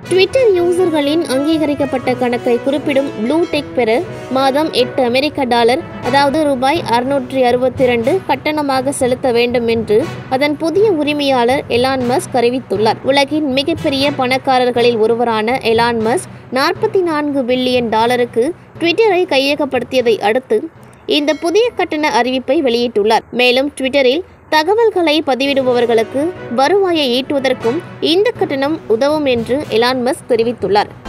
Twitter யூசர்களின் அங்கீகரிக்கப்பட்ட கணக்கை குறிப்பிடும் ப்ளூ டெக் பெற மாதம் $8 அதாவது ரூபாய் 662 கட்டணமாக செலுத்த வேண்டும் என்று அதன் புதிய உரிமையாளர் எலான் மஸ்க் அறிவித்துள்ளார். உலகின் மிகப்பெரிய பணக்காரர்களில் ஒருவரான எலான் மஸ்க் $44 பில்லியன் ட்விட்டரை கையகப்படுத்தியதை அடுத்து இந்த புதிய கட்டண அறிவிப்பை வெளியிட்டுள்ளார். மேலும் ட்விட்டரில் தகவல்களை பதிவிடுபவர்களுக்கு வருவாயை ஈட்டுவதற்கும் இந்த கட்டணம் உதவும் என்று எலான் மஸ்க் தெரிவித்துள்ளார்.